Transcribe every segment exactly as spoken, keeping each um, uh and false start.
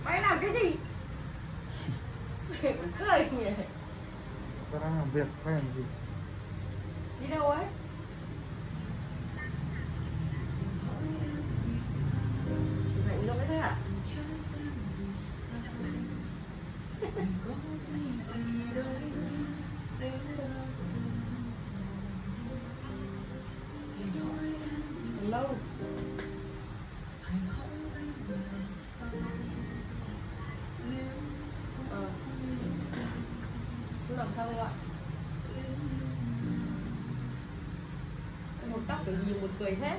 Mày làm cái gì? Mày còn cười nhỉ? Tao đang làm việc, phải làm gì? Đi đâu ấy? Mày đi đâu đấy thế hả? Lâu. Ờ. Làm sao không ạ? Một tóc kiểu gì một cười hết.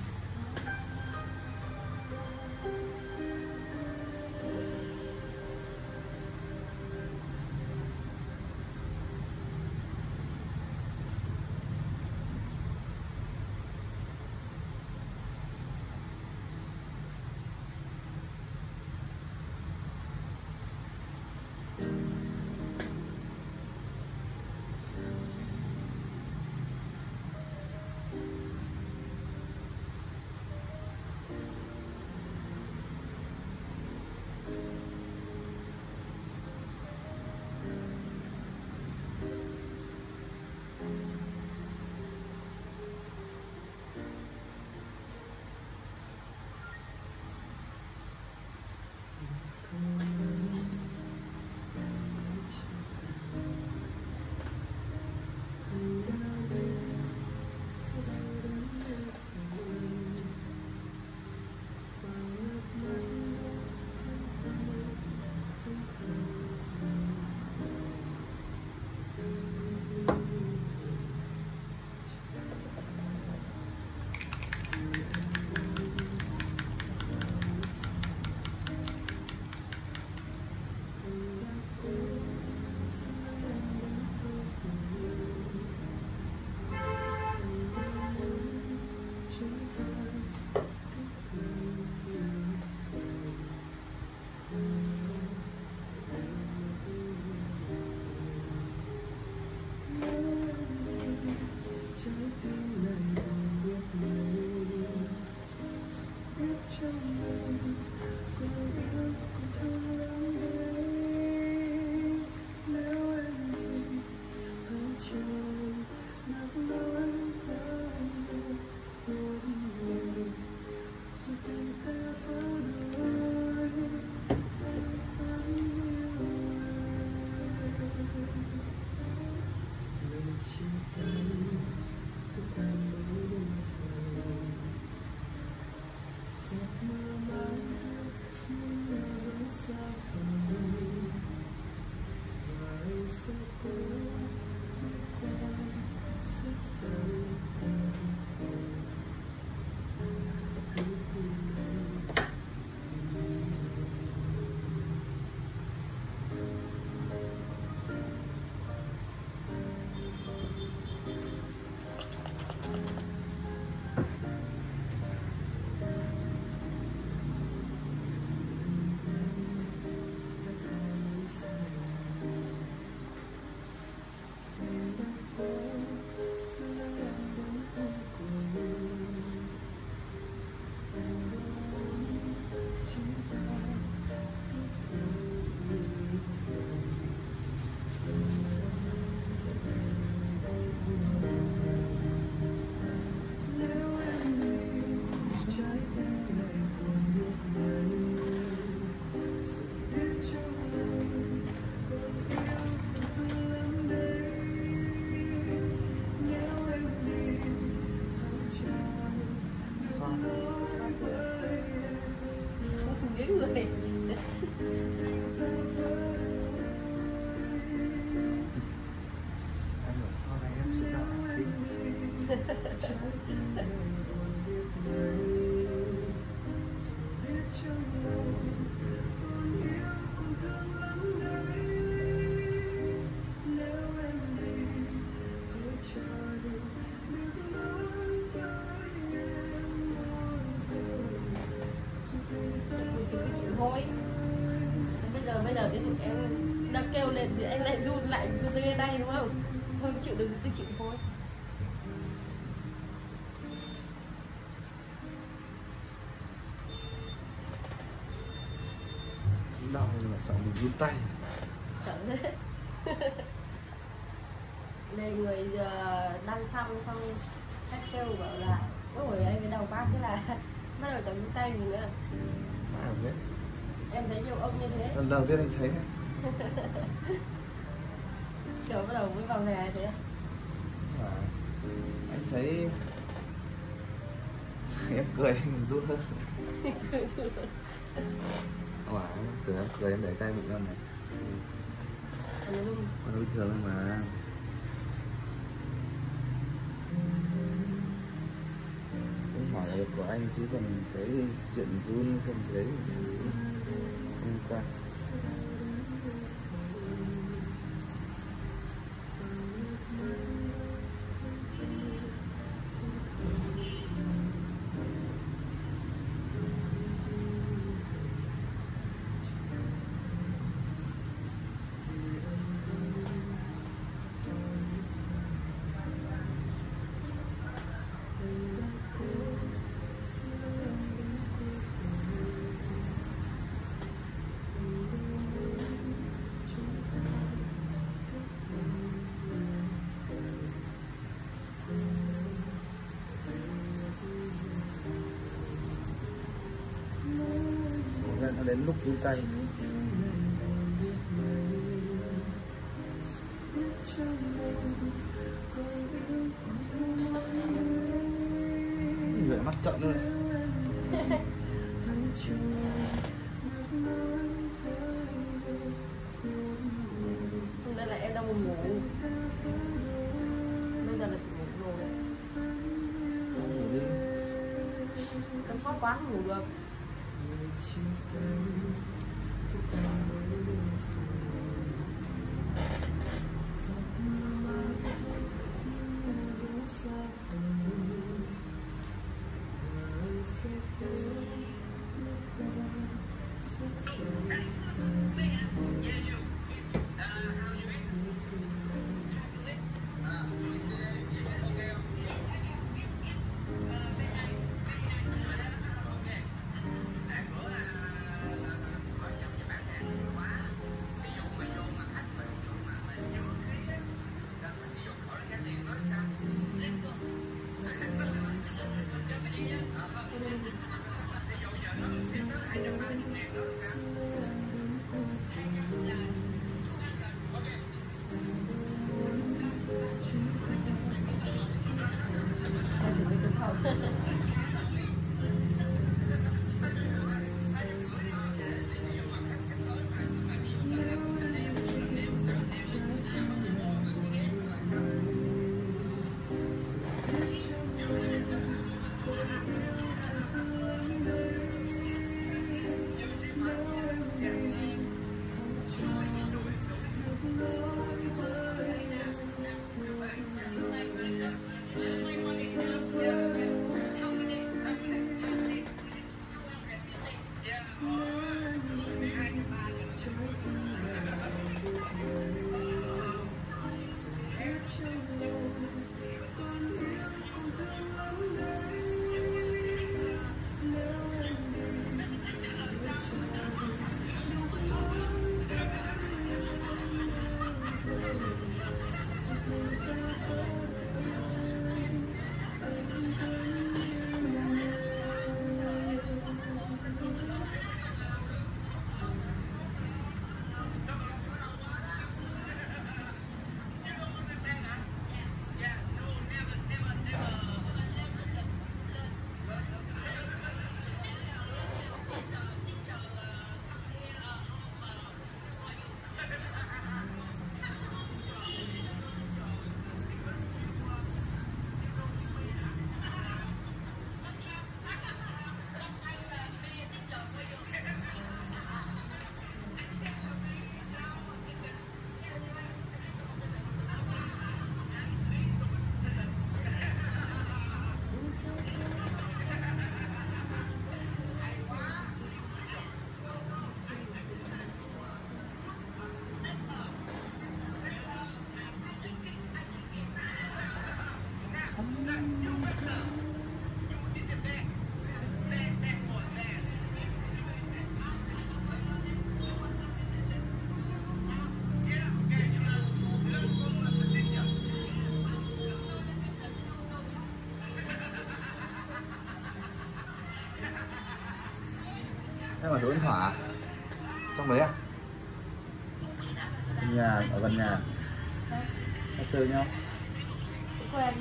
Thôi bây giờ bây giờ ví dụ em đã kêu lên thì anh lại run lại dưới tay đúng không? Thôi chịu đừng cứ chịu thôi. đau nhưng mà sợ mình run tay. Sợ thế. Đây người giờ đăng xong xong khách kêu bảo là ôi anh cái đầu bác thế là bắt đầu chẳng run tay gì nữa. À, biết. Em thấy nhiều ông như thế. Lần đầu tiên anh thấy. Kiểu bắt đầu mới vào nghề thế. À, anh thấy em cười anh run hơn. Wow, cười em cười em để tay bụng em này. Còn bình thường mà. Không hỏi được của anh chứ còn cái chuyện run không thấy không qua. Nó đến lúc run tay. Người mắt trợn nữa. Đây là em đang buồn ngủ. Bây giờ là ngủ rồi. Ngủ đi. Con sót quá không ngủ được. ở số điện thoại trong đấy à? Nhà ở gần nhà nó chơi nhau quen.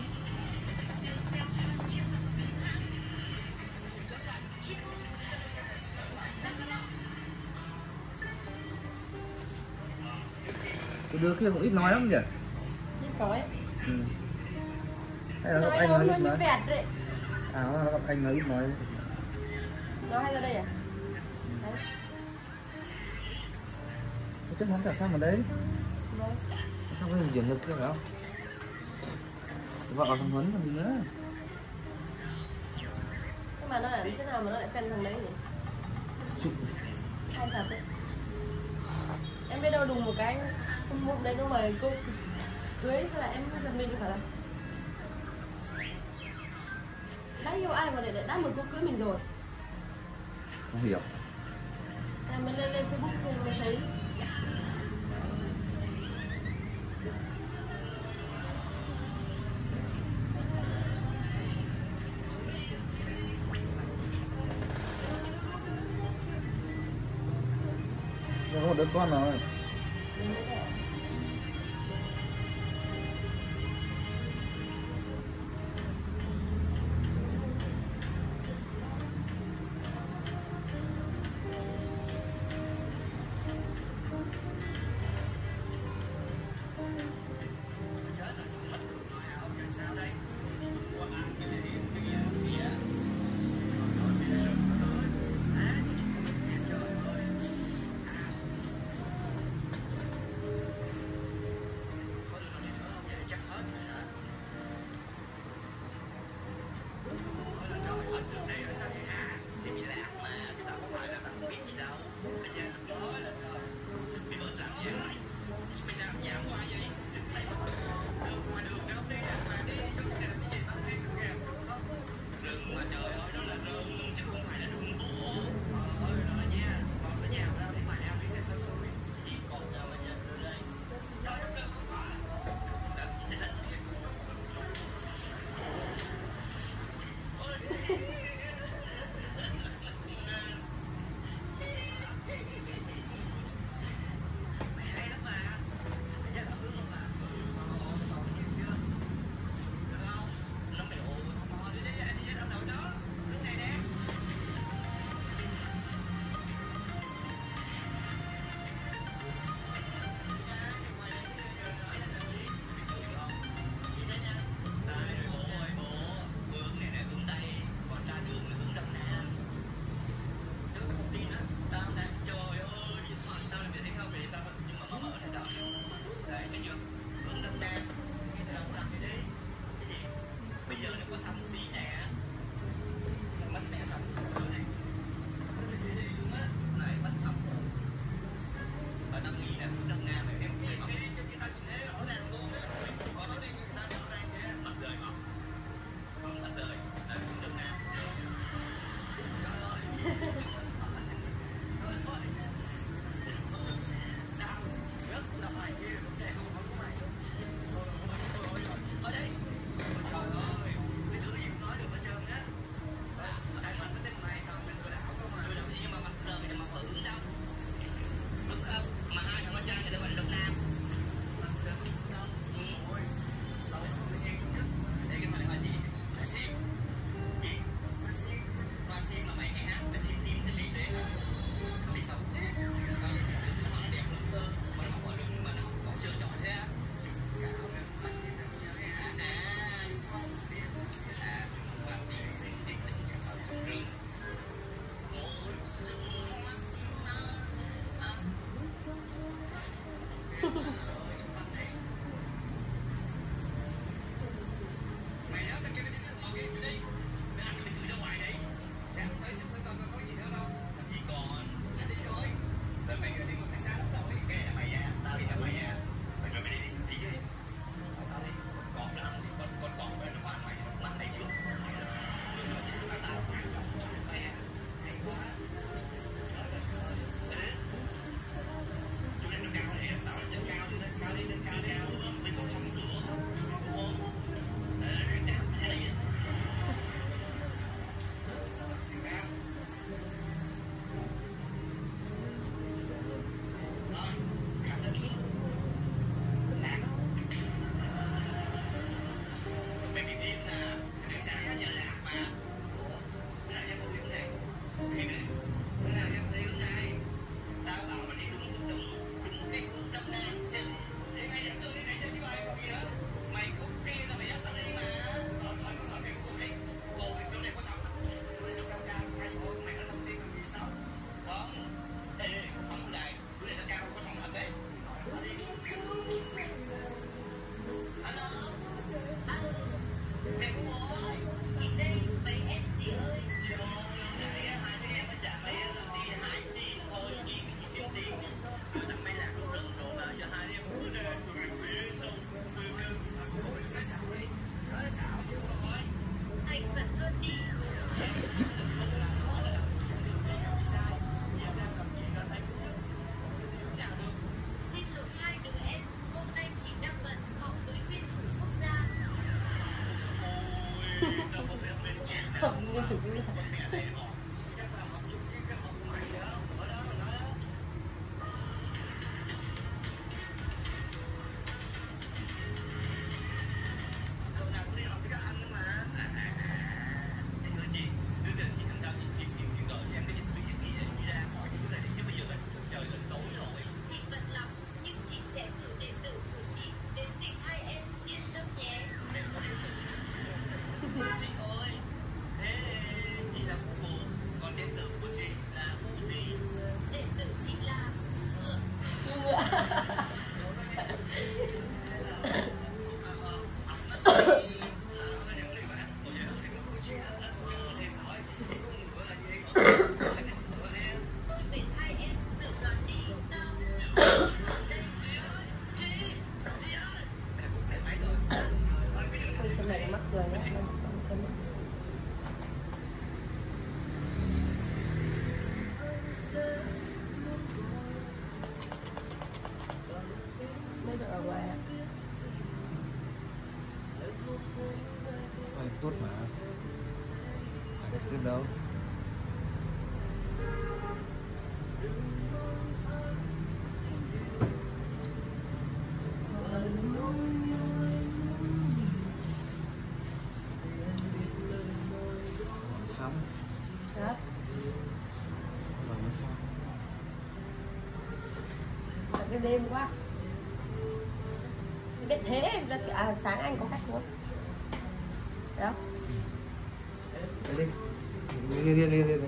cái đứa kia cũng ít nói lắm nhỉ? Ít nói. Ừ. Hay là gặp Nói anh nó nó ít như nói? vẹt đấy. À nó gặp anh nó ít nói. Nó hay ra đây à? Đấy. Chắc hắn chả sang ở đấy. Vâng. Sao cái hình chuyển ngực kia phải không? Vợ thằng Huấn còn gì nữa. Nhưng mà nó lại thế nào mà nó lại quen thằng đấy nhỉ? Hay thật đấy. Em biết đâu đùng một cái hôm hôm đấy nó mời cô cưới, thế là em giật mình phải là đã yêu ai mà để để đã mời cô cưới mình rồi. Không hiểu. Em mới lên lên Facebook thì mới thấy. Có một đứa con rồi. Mình mới thấy. cái đêm quá. Biết thế ra à, sáng anh có khách không? Đó. Đi. Đi đi đi đi đi.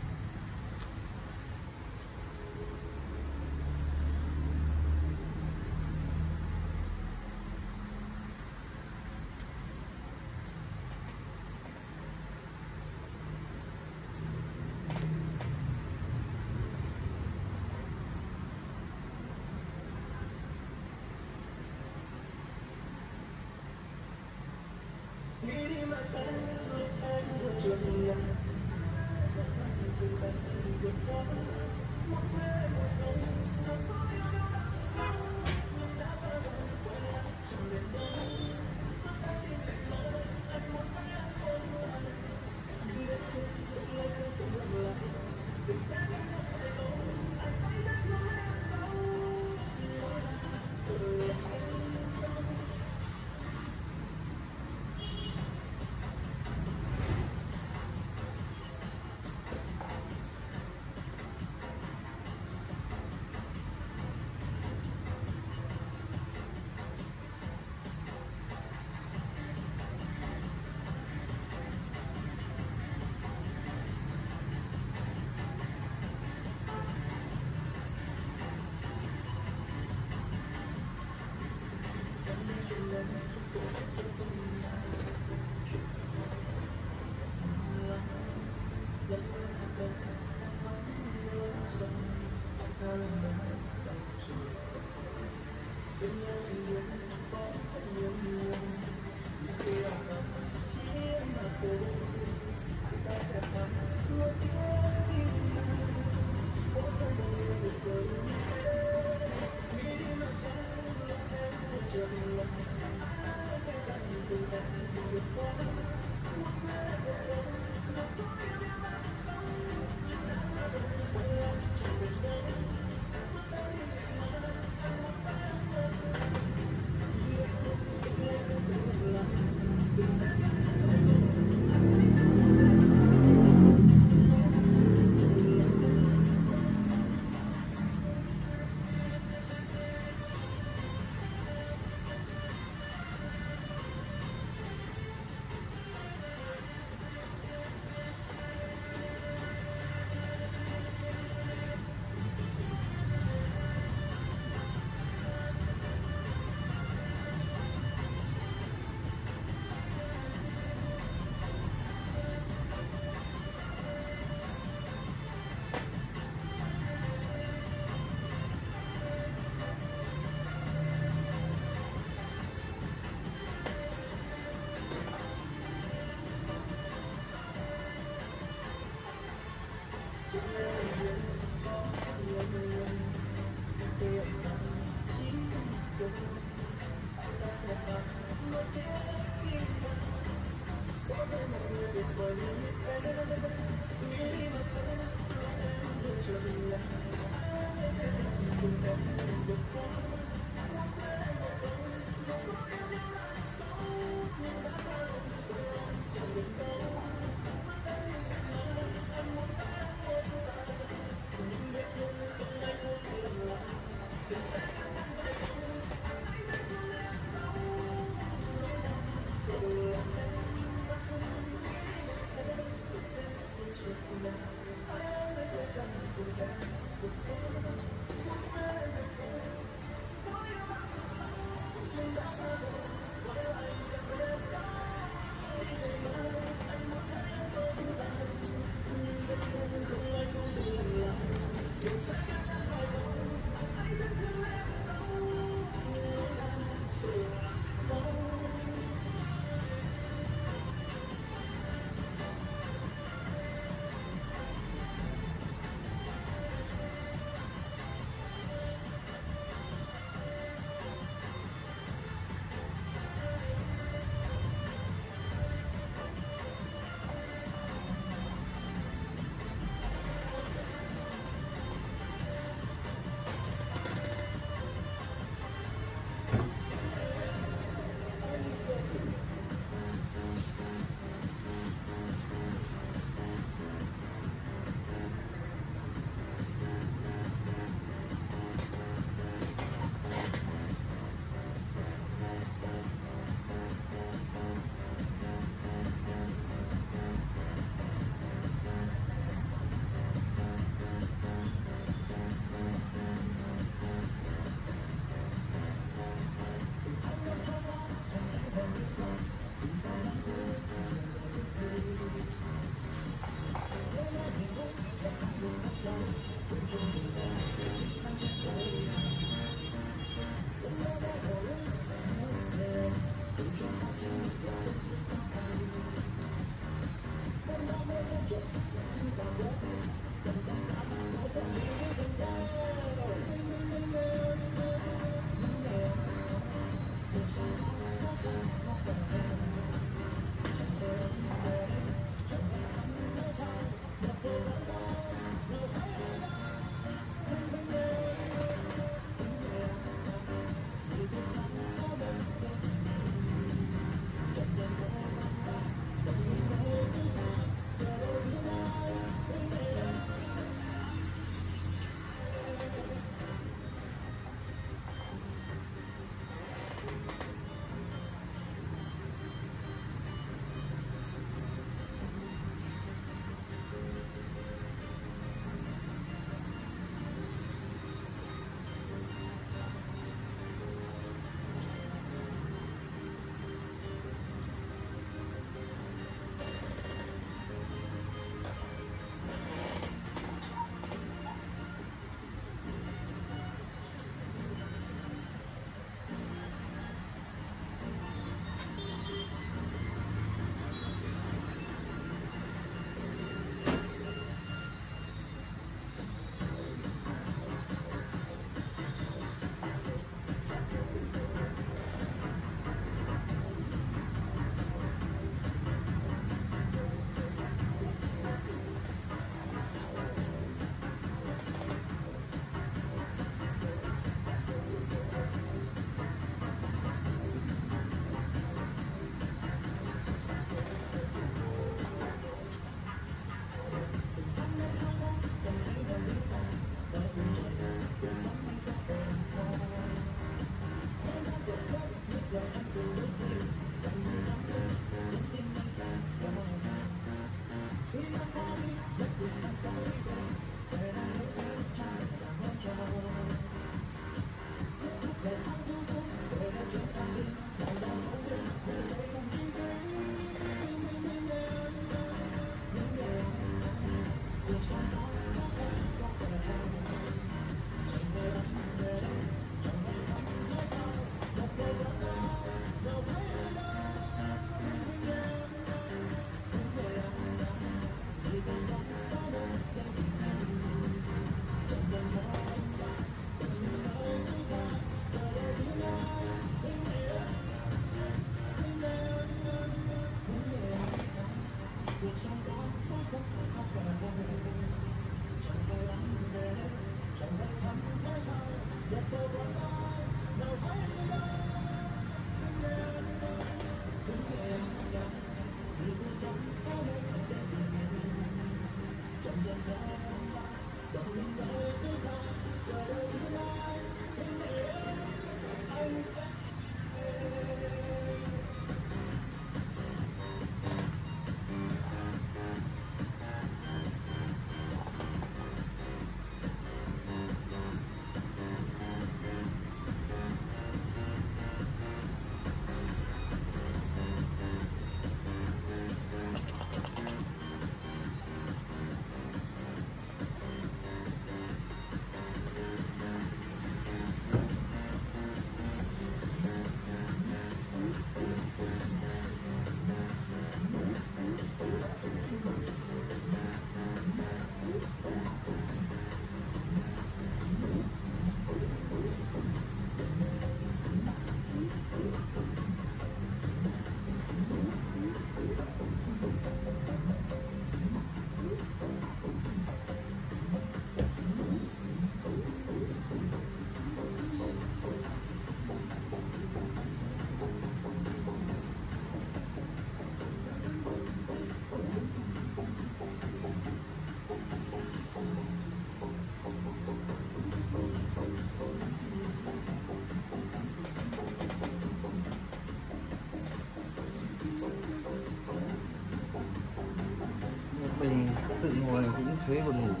Mình tự ngồi này cũng thấy buồn ngủ.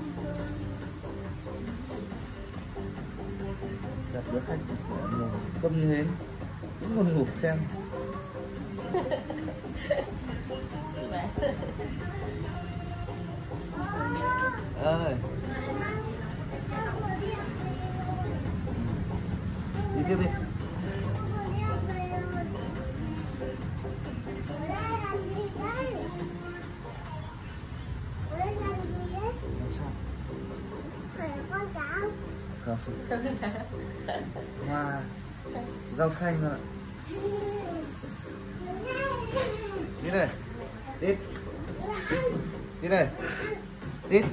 Đặt đứa khách ngồi câm như thế cũng buồn ngủ xem. Ơi đi tiếp đi. Không. Hoa rau xanh thôi ạ. Đi đây. Đi. Đi đây. Đi.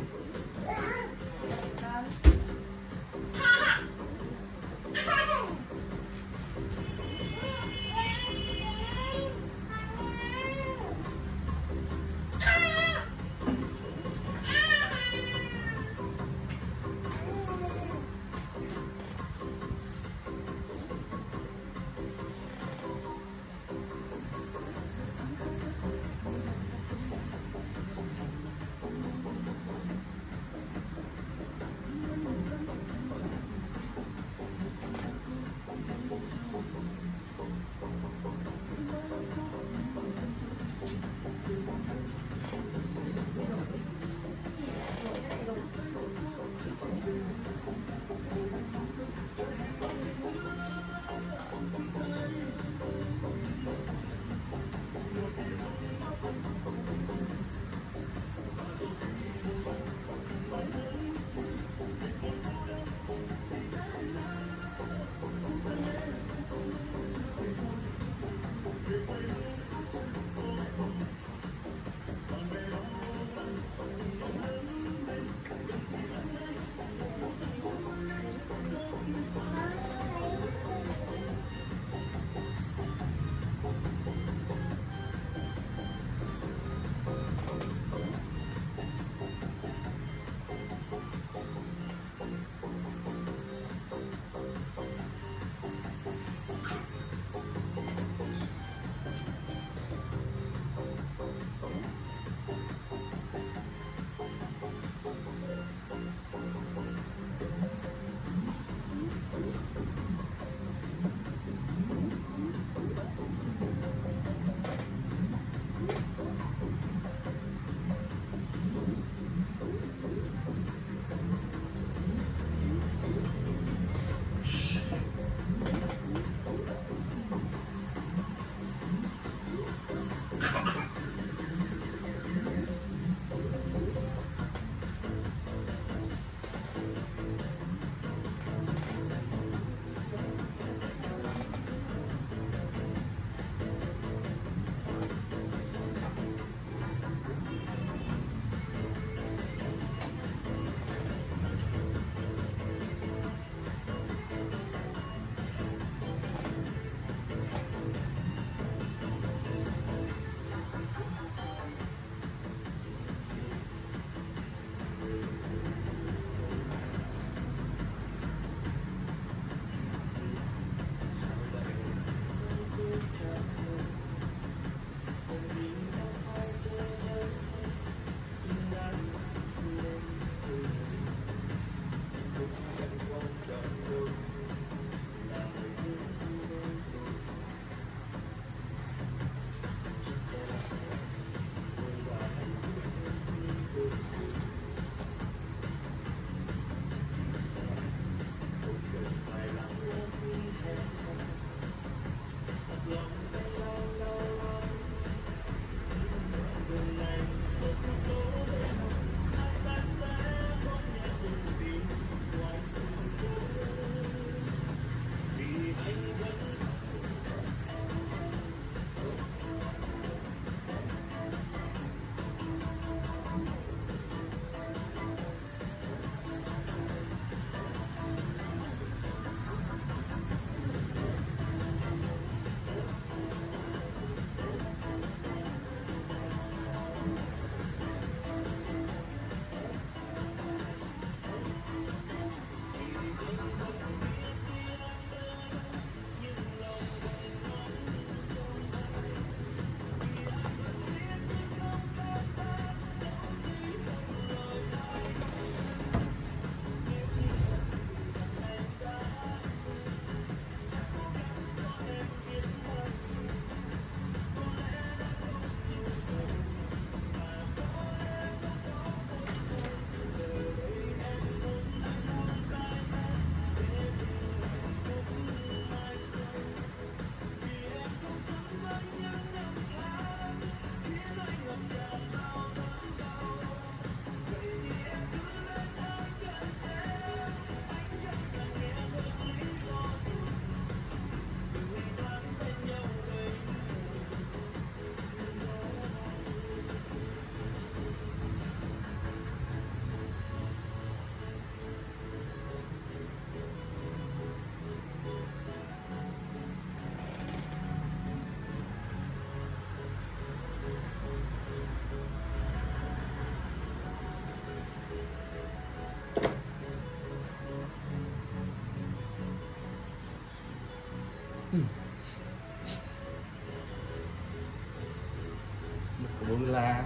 Bốn lá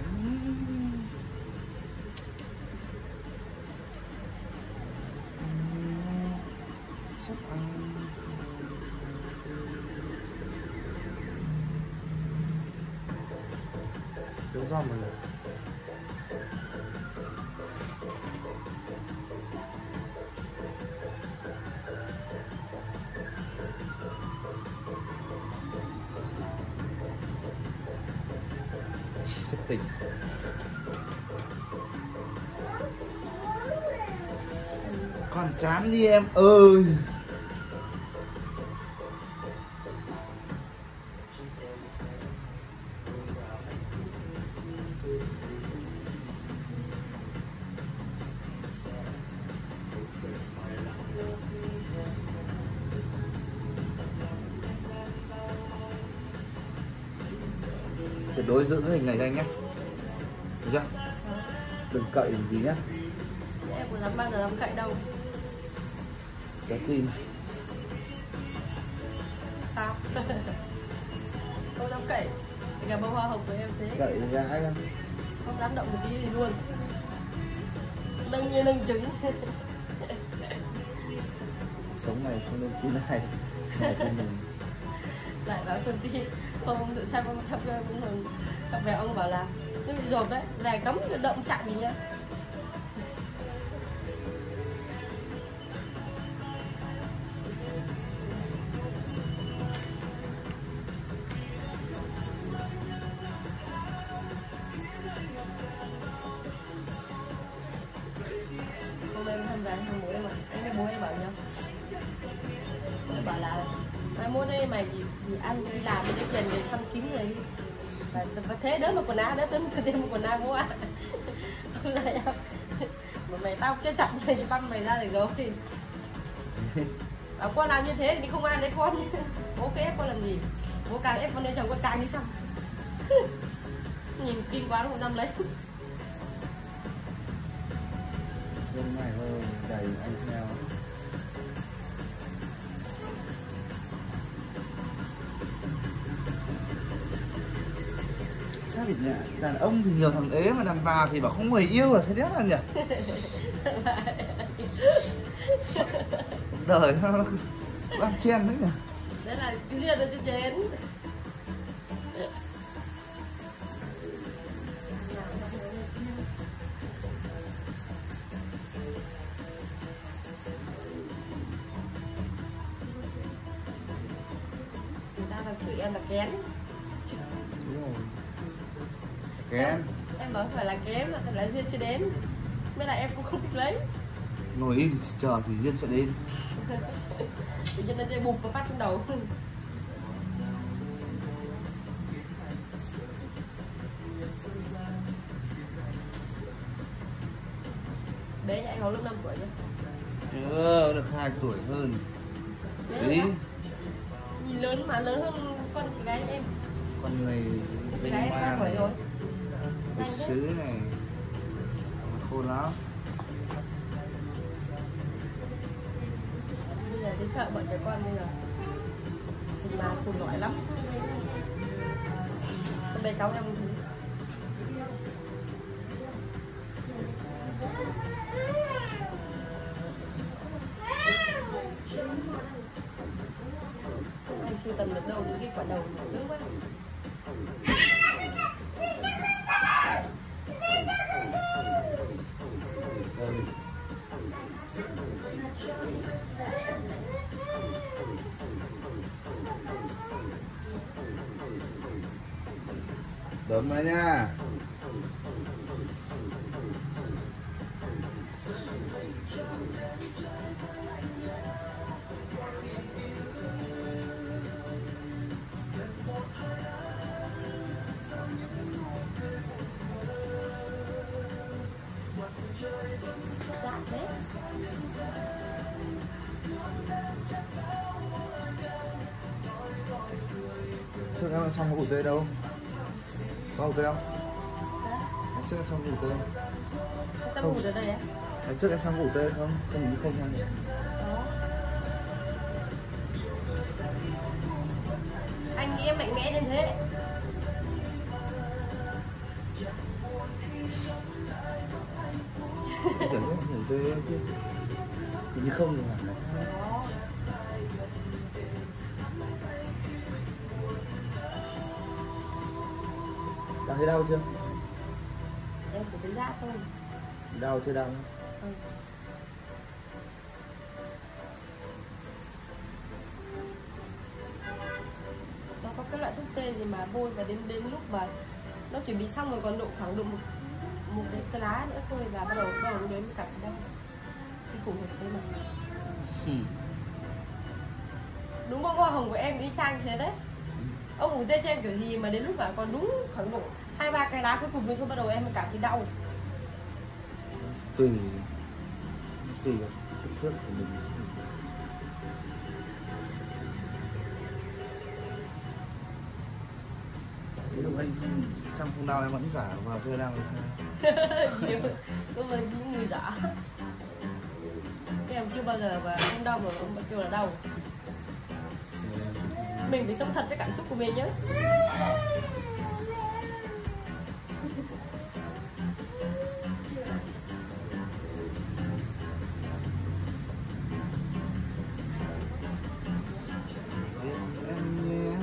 sắp ăn thiếu rau mà này. Chất tỉnh con chán đi em ơi. Tuyệt đối giữ cái hình này cho anh nhé, được chưa? Đừng cậy gì nhé. Em có dám bao giờ dám cậy đâu. Có tin Sao? Không dám cậy. Cả bông hoa hồng của em thế. cậy gái không? Không dám động một tí gì luôn. Nâng như nâng trứng. Sống này không nên tin này. Lại báo công ty không tự sao không sắp cũng mừng. Gặp về ông bảo là nó bị dồn đấy, về cấm động chạm gì nhá. Hôm nay em tham gia thằng bố em mà anh cái bố em bảo nhá, bảo là mai mốt đây mày gì, gì ăn đi làm để tiền về xăm kín rồi và, và thế đỡ mà quần áo đỡ tính thêm một quần áo mua ạ. Hôm nay em mà mày tao chưa chặt mày thì băm mày ra để rồi thì bảo con làm như thế thì không ai lấy con. Bố cứ ép con làm gì, bố càng ép con lên chồng con càng đi xăm. Nhìn kinh quá một năm lấy. Hôm nay hơi đầy anh theo. Sao thì nhỉ? Đàn ông thì nhiều thằng ế mà đàn bà thì bảo không người yêu là thế đéo là nhỉ? Đời nó đang chen đấy nhỉ? Đấy là cái duyên ở trên chén. Người ta còn chửi em là kén. Đúng rồi. Kén. Em bảo phải là kém mà thật là duyên chưa đến. Mới lại em cũng không thích lấy. Ngồi im chờ thì duyên sẽ đến. Tự nhiên nó dây bụp và phát trong đầu. Bé nhà anh có lớp năm tuổi chưa? Ừ, được hai tuổi hơn. Đấy. Nhìn lớn mà lớn hơn con chị gái em. Con này Chị gái em ba tuổi rồi. Cái sứ này khô lắm. Bây giờ đi chợ bọn trẻ con bây giờ thì mà cùng loại lắm. Con bé cháu em thì anh sưu tầm được đâu những cái quả đầu nước quá. Đấm vào nha. Trước em xong có ủ tê đâu? Có ủ tê không? Ngày trước em xong ủ tê không? Sao ngủ ở đây á? Ngày trước em xong ủ tê không? Không nghĩ không nha. thế. Cảm giác hưởng tê chứ. Hình như không được hẳn đấy. Đã thấy đau chưa? Em chỉ thấy rát thôi. Đau chưa đau? Ừ. Nó có cái loại thuốc tê gì mà bôi và đến đến lúc mà nó chuẩn bị xong rồi còn độ khoảng độ một một cái, cái lá nữa thôi và bắt đầu bắt đầu đến cạnh đây cái củ một cái mà. Ừ. Đúng không, hoa hồng của em y chang thế đấy. Ông ngủ tê cho em kiểu gì mà đến lúc mà còn đúng khoảng độ hai ba cái lá cuối cùng mình không bắt đầu em cảm thấy đau. Tùy tùy vào kích thước của mình. Lúc anh trong không đau em vẫn giả vào chưa đau hay sao? Đúng rồi, những người giả. Em chưa bao giờ và không đau mà ông kêu là đau. Mình phải sống thật với cảm xúc của mình nhé. Em nhé.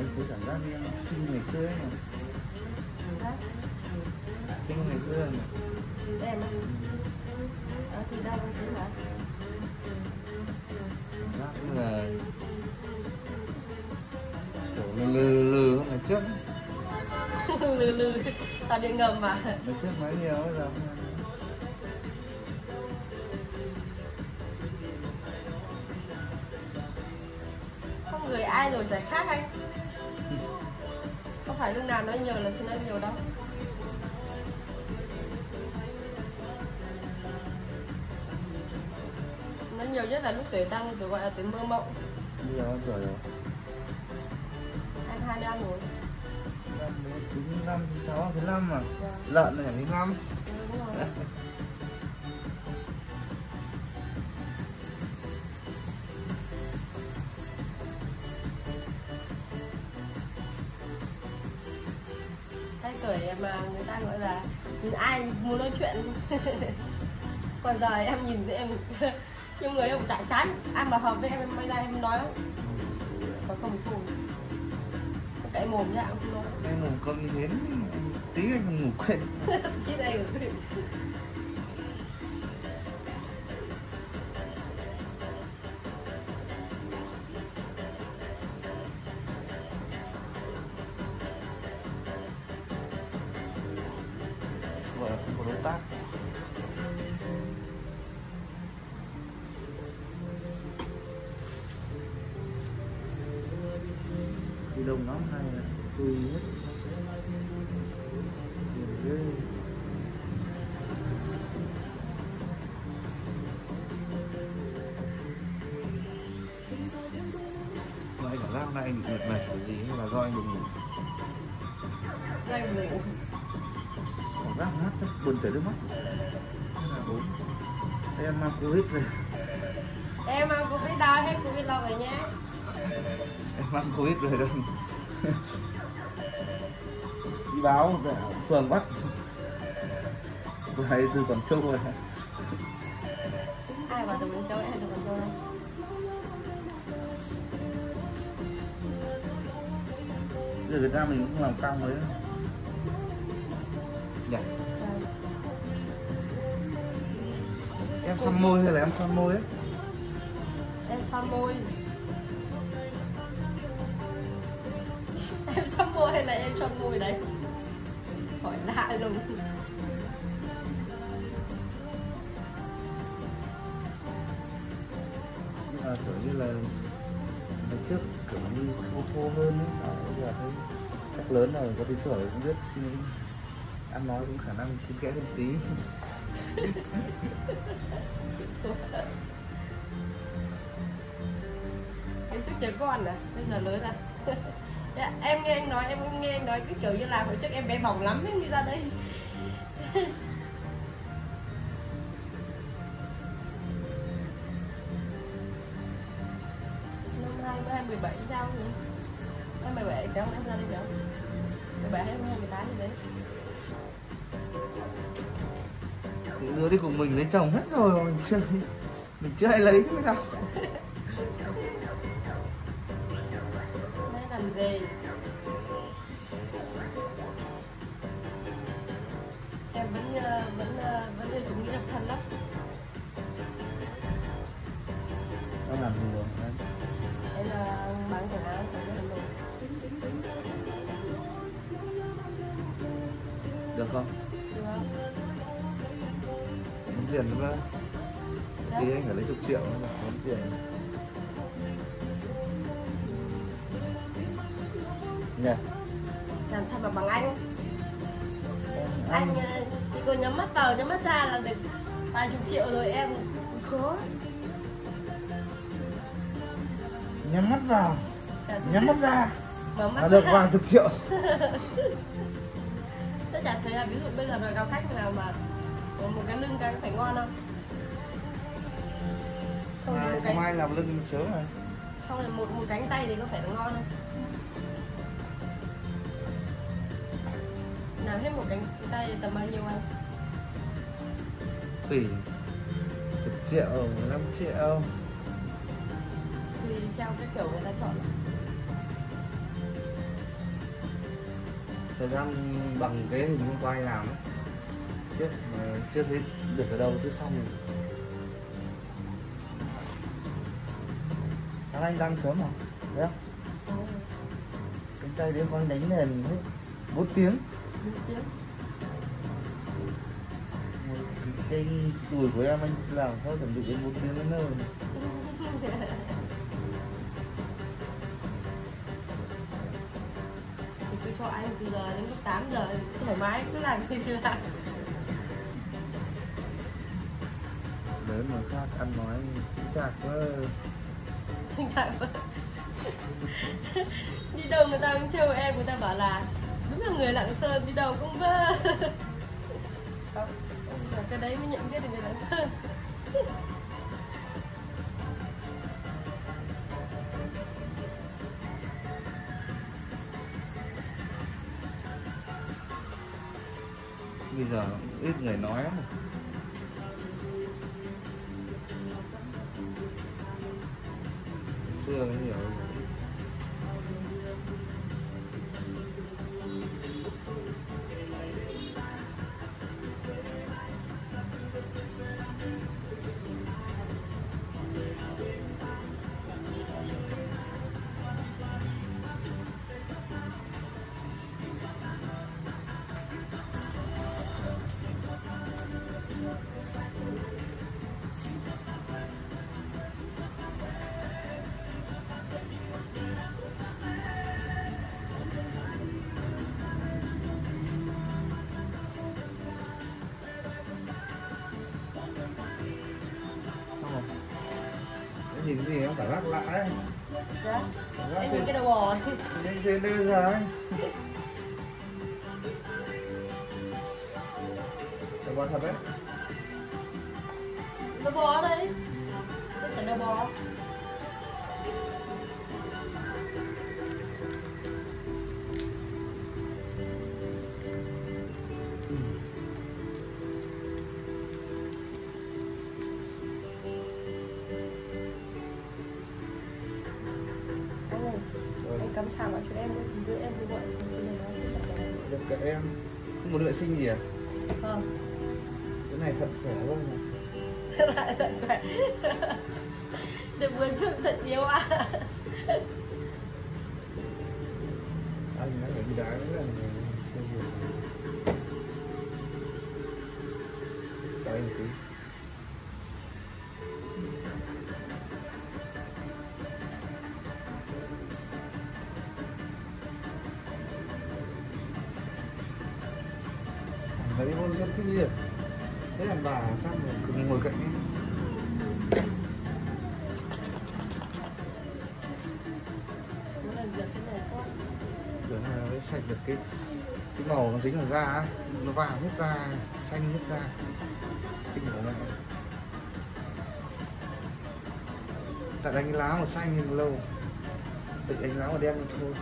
anh chỉ cảm giác như em xinh ngày xưa ấy mà. Đấy. Xinh ngày xưa mà. Em á. Ở thì đâu cũng thế hả? Cảm giác như là kiểu mình lừ lừ hơn ngày trước. Lừ lừ, tao điện ngầm mà. Ngày trước nói nhiều bây giờ không. Không người ai rồi giải khác anh. Không phải lúc nào nói nhiều là sẽ nói nhiều đâu. Nói nhiều nhất là lúc tuổi tăng, tuổi gọi là tuổi mơ mộng. Bây giờ bao tuổi rồi? Anh hai mươi lăm rồi. Năm chín năm sáu thứ năm mà. Dạ. Lợn là thứ năm. Ừ, đúng rồi. Cái tuổi mà người ta gọi là nhìn ai muốn nói chuyện. Còn giờ em nhìn thì em nhưng người em chả chán, ăn mà hợp với em em may ra em nói không, còn không thì thôi. Cái mồm ra không nói. Em ngủ có nghĩ đến tí anh còn ngủ quên. Cái này rồi. Vợ không có đối tác. Đi đông lắm hay là tùy hết. Ghê. Mà anh cảm giác nay anh bị mệt mệt cái gì hay là do anh buồn ngủ? Anh ngủ. Cảm giác mắt chắc buồn chảy nước mắt. Hay là ốm. Em mang Covid về. Em mang Covid đâu, hết Covid lâu rồi nhé. Em mang Covid về đây. Đi báo để phường bắt. Tôi từ Quảng Châu rồi. Ai vào từ Quảng Châu, ai từ Quảng Châu đây? Giờ Việt Nam mình cũng làm căng mới. Nhỉ? Em xăm môi hay là em xăm môi ấy? Em son môi. Em son môi hay là em son môi đấy? Hỏi lạ luôn. Nhưng mà kiểu như là ngày trước kiểu như khô khô hơn ấy, à, bây giờ thấy chắc lớn rồi có tí tuổi cũng biết ăn nói cũng khả năng kín kẽ hơn tí. Cái trước trẻ con à, bây giờ lớn à. Dạ, em nghe anh nói, em nghe anh nói cái kiểu như là hồi trước em bé bỏng lắm em đi ra đây. Năm hai hai mười bảy sao nhỉ? Năm mười bảy kéo em ra đây nữa. Mười bảy hay mười tám gì đấy. Những đứa đi cùng mình lấy chồng hết rồi mà mình chưa lấy, mình chưa ai lấy chứ mới sao. Đây làm gì? Em vẫn vẫn vẫn yêu chủ nghĩa độc thân lắm. Em làm gì rồi? Em là bán quần áo ở Hà Nội. Được không? Được không? Muốn tiền nữa. Thì anh phải lấy chục triệu nữa, muốn tiền. Nhỉ? Làm sao mà bằng anh? Anh, Anh chỉ có nhắm mắt vào, nhắm mắt ra là được vài chục triệu rồi em khó. nhắm mắt vào, nhắm mắt ra Mở mắt là được ra. vài chục triệu. Tất chả thấy là ví dụ bây giờ mà gặp khách nào mà một cái lưng cái phải ngon không? Không, À, một không cái, ai làm lưng sớm này. xong rồi một một cánh tay thì có phải là ngon không? Làm hết một cánh tay tầm bao nhiêu anh? Tùy, chục triệu, mười lăm triệu. Thì theo cái kiểu người ta chọn. thời gian bằng cái hình hôm qua anh làm ấy. Chưa, chưa thấy được ở đâu, chưa xong rồi. Tháng anh đang sớm hả? Đấy không? Cánh tay đấy con đánh nền hết bốn tiếng. Cái tuổi của em anh làm sao chuẩn bị đến bốn tiếng nữa. Tôi cho anh từ giờ đến lúc tám giờ thoải mái cứ làm gì thì làm. Lớn mà khác ăn nói chính xác quá. Chính xác quá. Đi đâu người ta cũng trêu em, người ta bảo là đúng là người Lạng Sơn đi đâu cũng vơ. Không, là cái đấy mới nhận biết được người Lạng Sơn. Bây giờ ít người nói lắm. Xưa mới hiểu. Nhìn cái gì em phải lắc lạ đấy. Dạ. Em nhìn cái đầu bò này. Nhìn trên đây rồi. Đầu bò thật đấy. Đầu bò đấy. Đây là đầu bò. Cắm sàng vào cho em đưa em đi gọi Được cái em không muốn vệ sinh gì à? Không. Cái này thật khỏe luôn này. Thế lại thật khỏe. Được vườn trước thật nhiều à. Anh nói phải đi đá nữa là cho anh một tí. Đấy con rất thích gì. Thế là bà sang rồi cùng ngồi cạnh em. Mỗi lần giật cái này sốt. Kiểu này nó mới sạch được cái cái màu nó dính ở da á, nó vàng hết da, xanh hết da. Kinh của này. Tại đánh lá mà xanh thì lâu. Tự đánh lá mà đen thôi.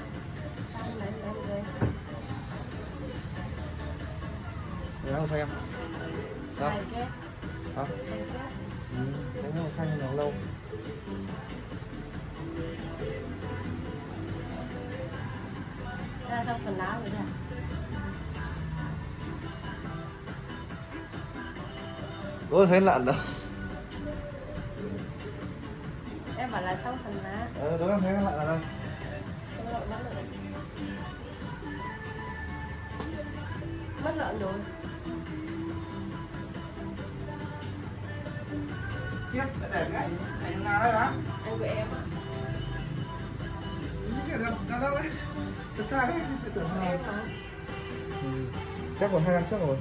Đánh lá xanh em. Đó. Hai cái. Hả? Xanh cái. Ừ, đánh lá xanh nó lâu. Ra trong phần lá rồi đấy. Ôi thấy lợn đâu. Em bảo là xong phần lá. Ờ đúng không, thấy lợn ở đây. Mất lợn rồi. Tiếp để cái ảnh ảnh nào đây bác? Anh của em. Cái đâu đâu đâu đấy. Thật ra đấy, cái tưởng nào. Em hả? Ừ. Chắc còn hai năm trước rồi.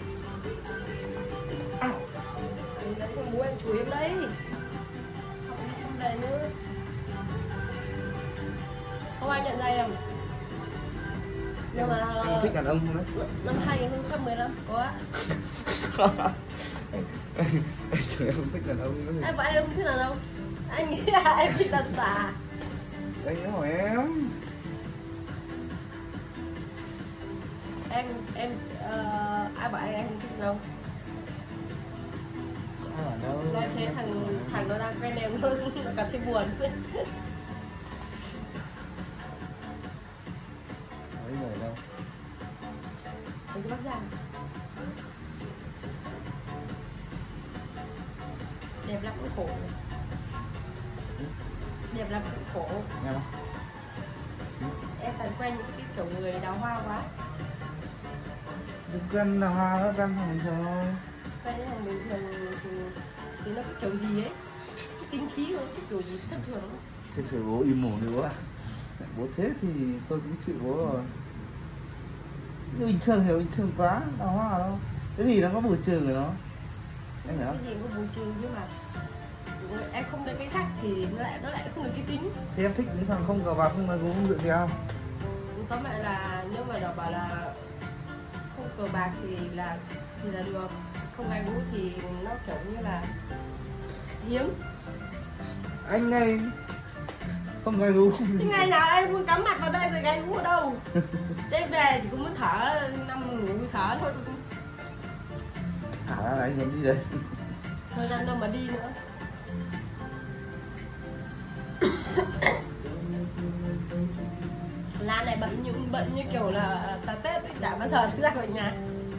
À, anh lấy con bố em chửi em đấy. Không đi xong đây nữa. Không ai nhận ra em. Nhưng mà Em thích đàn ông không đấy? năm hai không một lăm có ạ. Anh tưởng em không thích đàn ông nữa. Em bảo em không thích đàn ông. Anh nghĩ là em thích đàn bà. Anh hỏi em. Em em uh, ai bảo anh anh không thích đàn ông? Ai bảo đâu. Nói thế thằng thằng nó đang quen em nó nó cảm thấy buồn. Mấy người đâu. đẹp lắm cũng khổ. Đẹp lắm cũng khổ. Nghe không? Em toàn quen những cái kiểu người đào hoa quá. Đừng quen đào hoa nữa, quen thằng bình thường thôi. Quen những thằng bình thường thì, thì nó cái kiểu gì ấy, cái tính khí nó cái kiểu gì thất thường lắm. Thế thì bố im mồm đi bố ạ. Bố thế thì tôi cũng chịu bố rồi. Nhưng bình thường hiểu bình thường quá, đào hoa đâu. Cái gì nó có bù trừ của nó. Em hiểu không? Cái gì cũng bù trừ nhưng mà em không được cái sắc thì nó lại nó lại không được cái tính. Thì em thích những thằng không cờ bạc không là cũng được theo. Tóm lại là nếu mà nó bảo là không cờ bạc thì là thì là được, không gái gú thì nó kiểu như là hiếm. Anh ngay không gái gú. Cái ngày nào anh muốn cắm mặt vào đây rồi gái gú ở đâu? Đêm về chỉ có muốn thở, nằm ngủ thở thôi. Thả ra là anh muốn đi đấy. Thời gian đâu mà đi nữa. Lan này bận như bận như kiểu là ta Tết chả bao giờ ra khỏi nhà.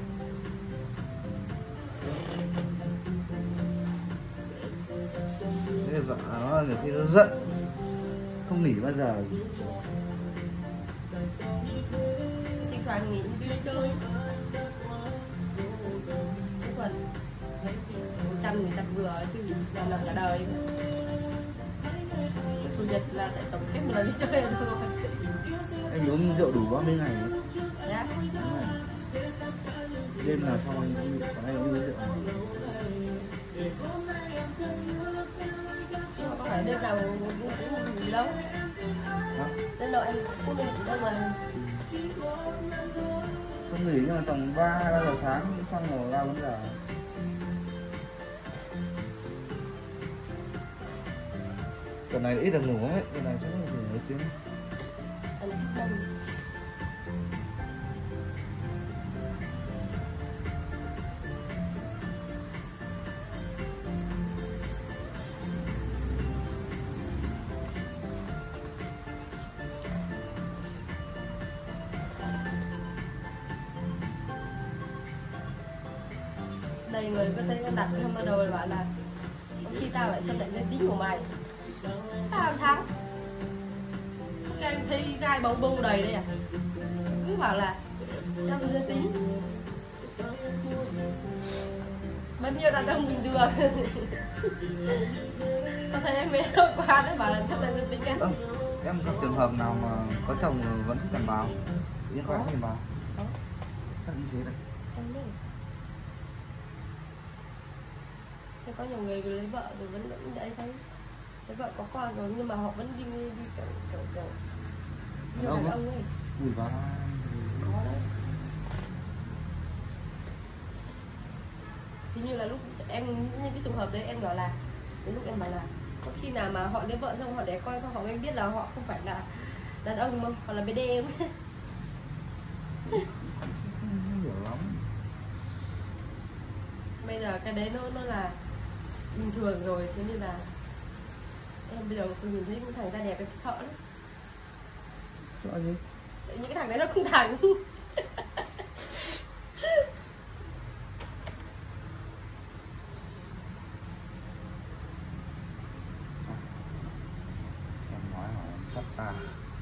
Thế vợ nó nhiều khi nó giận, không nghỉ bao giờ. Thỉnh thoảng nghỉ đi chơi. Chứ còn một trăm người ta vừa chứ giờ lần cả đời. Chủ nhật là tại tổng kết một lần đi chơi rồi. Anh uống rượu đủ bao nhiêu ngày ấy? Dạ. Đêm nào xong anh đi, còn anh uống rượu. Có phải đêm nào cũng gì đâu. Đêm nào anh cũng đi đâu mà. Không nghỉ nhưng mà tầm ba ba giờ sáng xong rồi ra bốn giờ. Tuần này ít được ngủ ấy, tuần này chắc là ngủ mấy tiếng. Anh thích đông. Đây người có thấy con đặt không bắt đầu bảo là khi tao lại xâm lại danh tính của mày. Tao làm sao? Các anh thấy trai bầu bông đầy đây à? Cứ bảo là sao giới tính? Bao nhiêu đàn ông bình thường. Tao thấy em mê đôi quá đấy bảo là xâm lại giới tính á. Ừ, em gặp trường hợp nào mà có chồng vẫn thích đàn bà, nhưng có đàn bà? Chắc như thế đấy. Có nhiều người lấy vợ rồi vẫn vẫn đấy thấy lấy vợ có con rồi nhưng mà họ vẫn đi đi kiểu kiểu kiểu nhiều đàn ông ấy. Ui vãi. Có đấy. Thì như là lúc em như cái trường hợp đấy em bảo là đến lúc em bảo là có khi nào mà họ lấy vợ xong họ đẻ con xong họ mới biết là họ không phải là đàn ông mà họ là bê đê em. Không hiểu lắm. Bây giờ cái đấy nó nó là bình thường rồi, thế nên là em bây giờ tôi nhìn thấy những thằng da đẹp em sợ lắm. Sợ gì? Những cái thằng đấy nó không thẳng. Em nói hỏi em xót xa.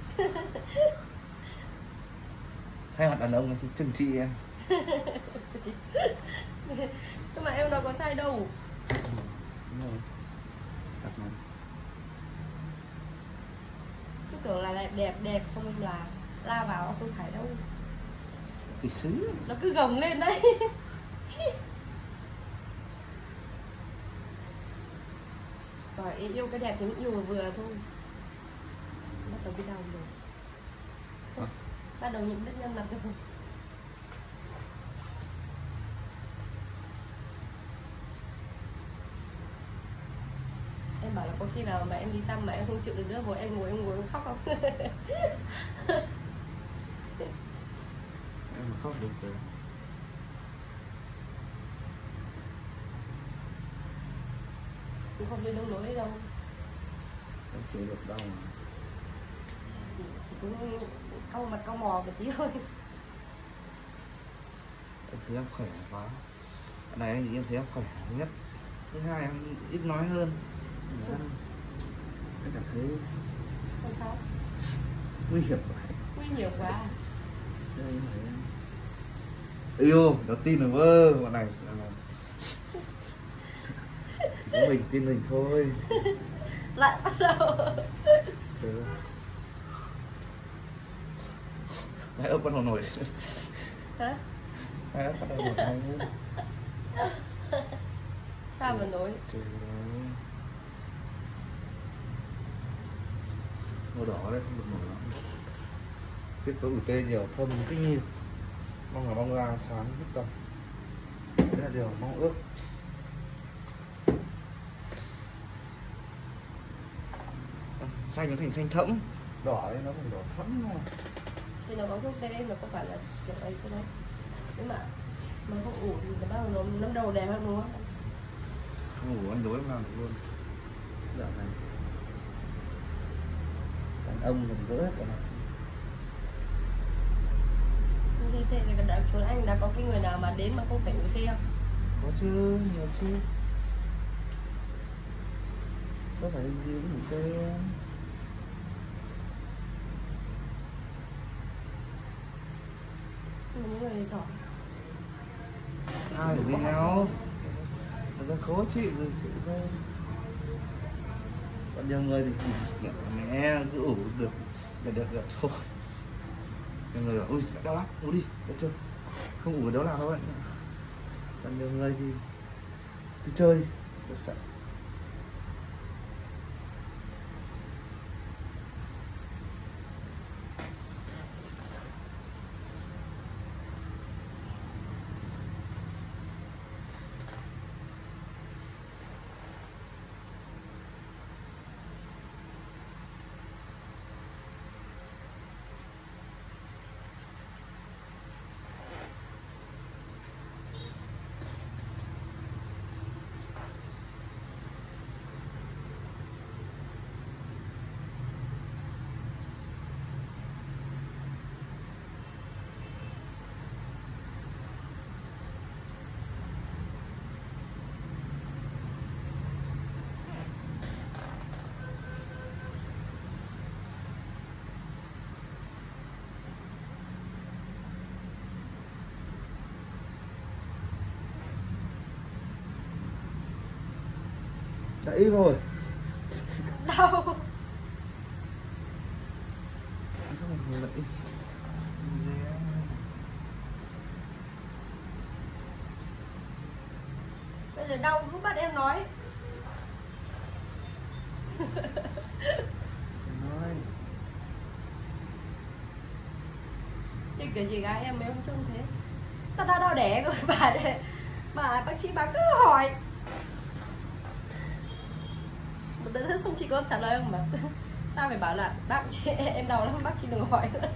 Thay mặt đàn ông thì trừng trị em. Nhưng mà em đâu có sai đâu. Đúng rồi. Thật mà. Cứ tưởng là đẹp đẹp đẹp không là la vào không phải đâu. Cái xứ. Nó cứ gồng lên đấy. Rồi yêu cái đẹp thì cũng yêu vừa vừa thôi. Bắt đầu đi đâu rồi. À. Bắt đầu những đất nhân lập được. Em bảo là có khi nào mà em đi xăm mà em không chịu được nữa, ngồi em ngồi em ngồi em khóc không? Em khóc được rồi. Cũng không đến nông nỗi đâu. Không chịu được đâu mà. Chỉ, chỉ cũng cau mặt cau mò một tí thôi. Em thấy em khỏe quá. Cái này anh nghĩ em thấy em khỏe nhất. thứ hai em ít nói hơn. Em, em cảm thấy Không sao. nguy hiểm quá. Nguy hiểm quá. Đây phải yêu, nó tin được vơ bọn này là chỉ có mình tin mình thôi. Lại bắt đầu. Trời ơi. Hai ấp bắt đầu nổi. Hả? Hai ấp bắt đầu nổi ngay nữa. Sao mà nổi? Trời ơi. Màu đỏ đấy không được nổi lắm. Kết cấu của tê nhiều thơm kinh nhiên. Mong là mong ra sáng hết tầm. Đấy là điều mong ước. Xanh nó thành xanh thẫm, đỏ ấy nó thành đỏ thẫm thôi. Thì nó có thuốc tê nó có phải là kiểu ấy cái đấy. Nhưng mà mà không ủ thì nó bắt đầu nó nó đầu đẹp hơn đúng không? Không ngủ ăn đối làm được luôn. Dạo này đàn ông mình vỡ hết rồi này. Thì thế thì đã chỗ anh đã có cái người nào mà đến mà không phải người kia không? Có chứ, nhiều chứ. Có phải gì cũng ngủ tê. Nhưng mà những người giỏi. Ai ở với nhau người ta khó chịu rồi chịu thôi. Còn nhiều người thì chỉ mẹ cứ ủ được để được được thôi. Nhiều người bảo ui đau lắm, ngủ đi, được chưa? Không ngủ ở đâu nào thôi. Còn nhiều người thì đi chơi, được sợ. Đấy rồi. Đau. Bây giờ đau cứ bắt em nói. Nói. Như kiểu gì gái em mấy hôm trông thế. Tao đau đau đẻ rồi bà để, bà bác sĩ bà cứ hỏi. Một đứa xong chị có trả lời không mà. Tao phải bảo là bác chị em đau lắm bác chị đừng hỏi nữa.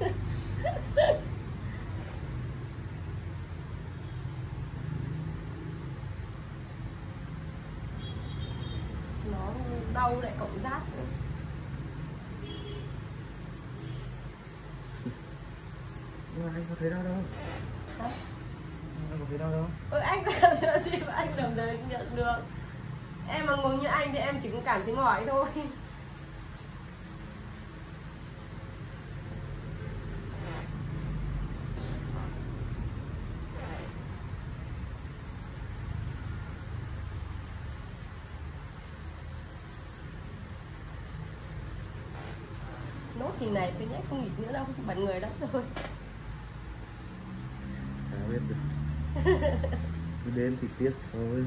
Nó đau lại cộng rát nữa. Nhưng mà anh có thấy đau đâu. Hả? Anh có thấy đau đâu. Ừ, anh có làm được gì mà anh làm được nhận được. Em mà ngồi như anh thì em chỉ có cảm thấy mỏi thôi. Nốt thì này tôi nhắc không nghỉ nữa đâu, bận người lắm rồi. Chả biết được. Cứ đến thì tiếc thôi.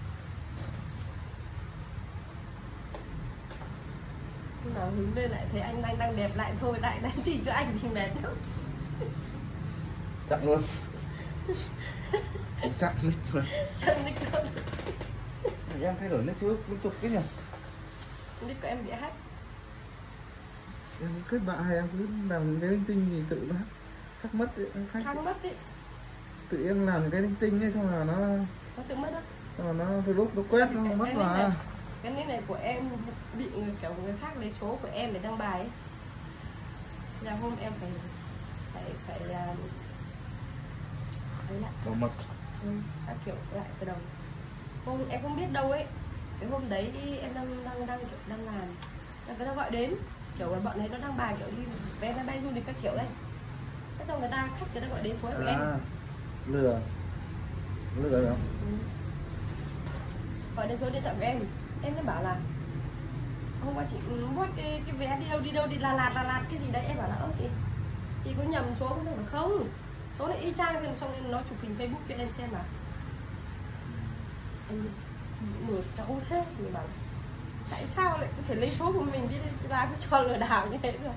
Nào hướng lên lại thấy anh đang đang đẹp lại thôi, lại đang tìm cho anh thì mệt lắm. Chặn luôn. Chặn nick luôn. Chân nick luôn. Em thay đổi nick Facebook liên tục cái nhỉ? Nick của em bị hack. Em kết bạn hay em cứ làm những cái linh tinh thì tự nó hack mất ấy, hack. Hack mất ý. Tự em làm cái linh tinh ấy xong là nó Nó tự mất á. xong là nó Facebook nó quét nó mất Cái mà. nick này, cái nick này của em bị người kiểu người khác lấy số của em để đăng bài ấy. Là hôm em phải phải phải uh, lấy lại. Bảo mật. Ừ, các kiểu lại từ đầu. Không, em không biết đâu ấy. Cái hôm đấy thì em đang đang đang kiểu đang làm, người ta gọi đến kiểu là bọn ấy nó đang bàn kiểu đi vé máy bay du lịch các kiểu đấy. Thế xong người ta khách người ta gọi đến số của em. À, lừa lừa đâu? Ừ. Gọi đến số điện thoại của em, em mới bảo là hôm qua chị mua cái, cái vé đi đâu đi đâu đi là lạt là lạt cái gì đấy. Em bảo là ơ chị chị có nhầm số không? Này không, số này y chang. Rồi xong em nó chụp hình Facebook cho em xem mà em mở cháu thế. Mình bảo tại sao lại có thể lấy số của mình đi ra cái trò lừa đảo như thế rồi.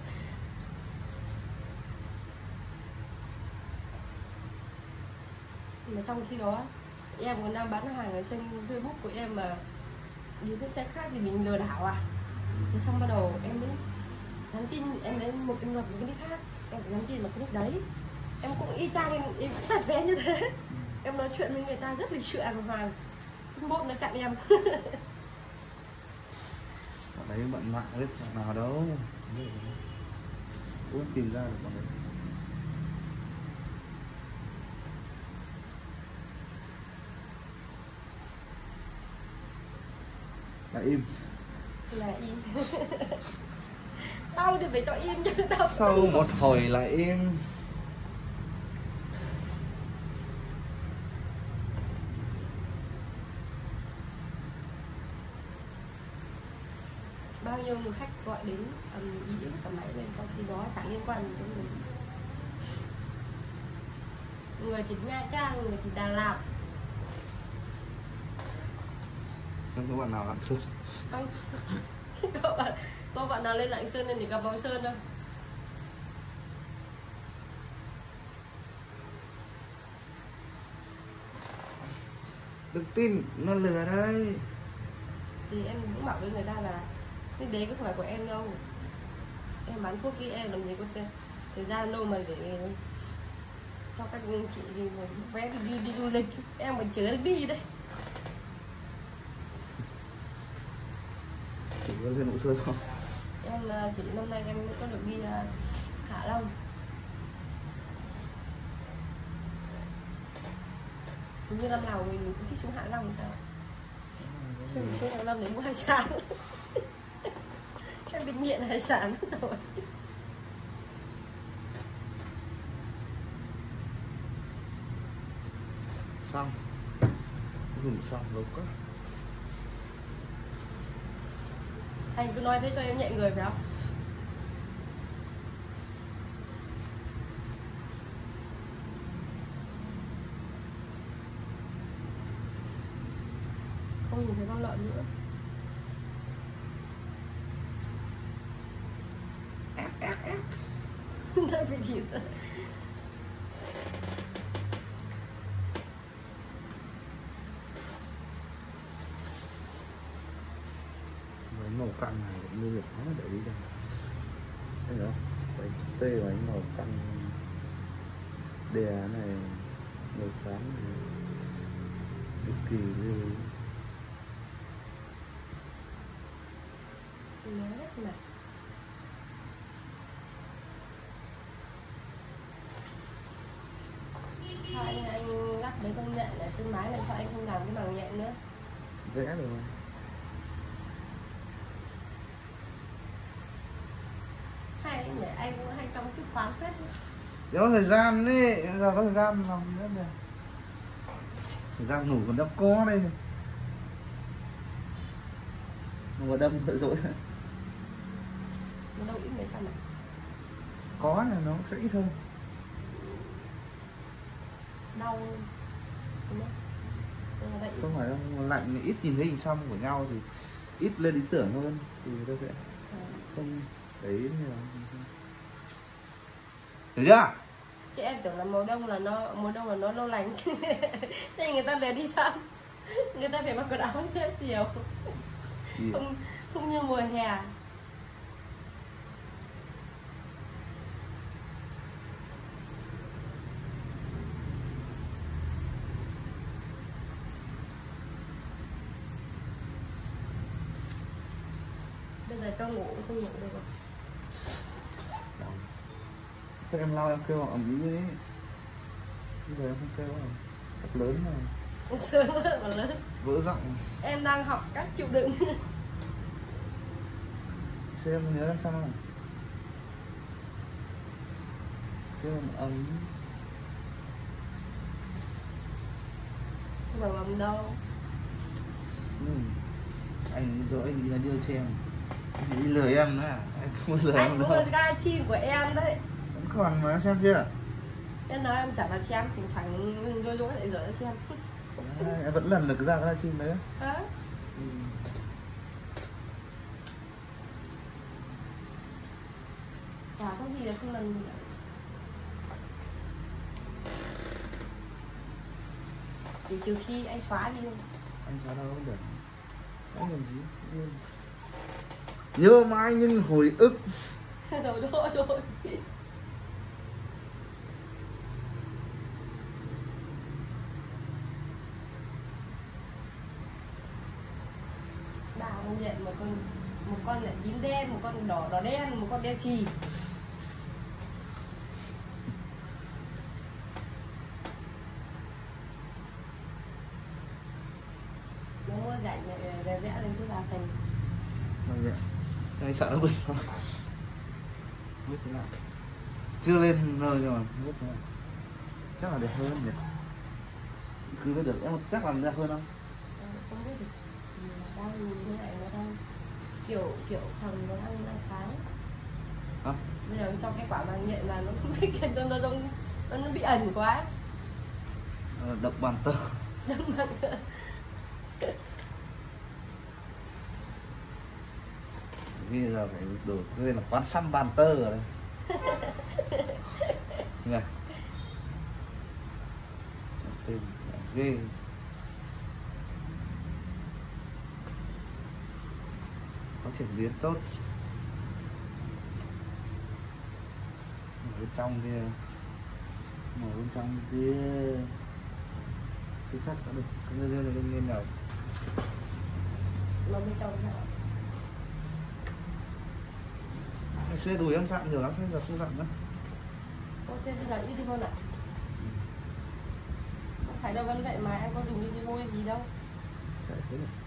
Mà trong khi đó em còn đang bán hàng ở trên Facebook của em mà đi với xe khác thì mình lừa đảo à? Thế xong bắt đầu em mới nhắn tin, em lấy một em luật một cái nick khác, em nhắn tin vào cái nick đấy, em cũng y chang em, em cũng đặt vé như thế. Em nói chuyện với người ta rất lịch sự đàng hoàng, một nó chặn em. Bọn đấy bạn mạng biết bạn nào đâu, cũng tìm ra được bọn đấy. Là im. Là im. Tao thì phải cho im chứ tao. Sau một hồi lại im. Bao nhiêu người khách gọi đến um, ý cả máy lên, trong khi đó chẳng liên quan đến mình. Người thì Nha Trang, người thì Đà Lạt. Không có bạn nào Lạng Sơn. Không. Có bạn, có bạn nào lên Lạng Sơn nên để gặp Bóng Sơn đâu. Đừng tin, nó lừa đấy. Thì em cũng bảo với người ta là cái đấy không phải của em đâu. Em bán thuốc với em làm gì có thể, thời gian đâu mà để cho các chị thì vé đi, đi, đi du lịch. Em còn chưa được đi đấy. Chỉ có lên Lạng Sơn không? Em chỉ năm nay em mới có được đi uh, Hạ Long. Như năm nào mình cũng thích xuống Hạ Long sao? Chứ mình xuống Hạ Long để mua hải sản. Em bị nghiện hải sản rồi. Xong. Dùng xong rồi quá. Anh cứ nói thế cho em nhẹ người phải không? Không nhìn thấy con lợn nữa. Ép ép ép. Đã bị thịt rồi. Với màu căng này cũng như là nó để đi ra. Thấy không? Đấy, tê với màu căng đè này, màu xám này cực kỳ lưu. Nét mà. Sao anh, anh lắp mấy con nhện ở trên mái này, sao anh không làm cái bằng nhện nữa? Vẽ rồi. Hay nhỉ, anh cũng hay trong chút khoán phết. Có thời gian đấy, giờ có thời gian làm gì nữa này. Thời gian ngủ còn đâu có đây này. Mà đâm thợ dỗi. Mà đâu ít mấy sao mà. Có là nó sẽ ít hơn. Đau. Đúng không? Không phải đâu, lạnh thì ít nhìn thấy hình xăm của nhau thì ít lên ý tưởng hơn thì tôi sẽ à. Không đấy nhiều. Hiểu chưa? Chứ em tưởng là mùa đông là nó mùa đông là nó lâu lành. Thế người ta để đi xăm, người ta phải mặc quần áo xếp chiều. Không, không như mùa hè. Bây giờ cho ngủ cũng không ngủ được rồi. Chắc em lau em kêu ẩm ý đấy. Bây giờ em không kêu à. Thật lớn mà. Sướng mà lớn. Vỡ giọng. Em đang học cách chịu đựng. Xem nhớ làm sao không? Cái ấm. Không phải bấm đâu. Ừ. Anh dỗ anh đi là đưa cho em. Anh đi lừa em nữa à? Anh không lừa Anh em cũng đâu. là gai chim của em đấy. Vẫn còn mà xem chưa? Em nói em chẳng là xem, thỉnh thoảng rối rối lại dở xem. À, em vẫn lần được ra cái livestream đấy. Hả? Ừ. Chả có gì là không lần gì cả. Chỉ trừ khi anh xóa đi thôi. Anh xóa đâu không được. Xóa làm gì? Nhớ mãi nhưng hồi ức. Rồi thôi thôi. Đào con nhận một con một con lại tím đen, một con đỏ đỏ đen, một con đen chì. Nó mua rảnh để vẽ lên cái là thành. Vâng ạ. Anh sợ nó bứt thôi. Biết thế nào? Chưa lên nơi rồi mà biết thế nào? Chắc là đẹp hơn nhỉ? Cứ biết được em chắc làm đẹp hơn không? Không biết được. Đang nhìn thế này nó đang kiểu kiểu thằng nó đang đang sáng. À? Bây giờ cho cái quả vàng nhện là nó không biết cái nó giống nó, nó bị ẩn quá. Ờ, đập bàn tơ. Đâm bằng Bây giờ phải đổ cái là quán xăm bàn tơ rồi đấy. Nghe. Tên ghê. Có chuyển biến tốt. Mở bên trong kia. Mở bên trong kia. Chính xác có được. Cái này là bên nào? nó bên trong sao? Ngày xưa đùi em dặn nhiều lắm, sao giờ không dặn nữa? Ô, thế bây giờ ít đi hơn ạ. Không phải đâu vẫn vậy mà anh có dùng đi môi gì đâu. Chạy thế này.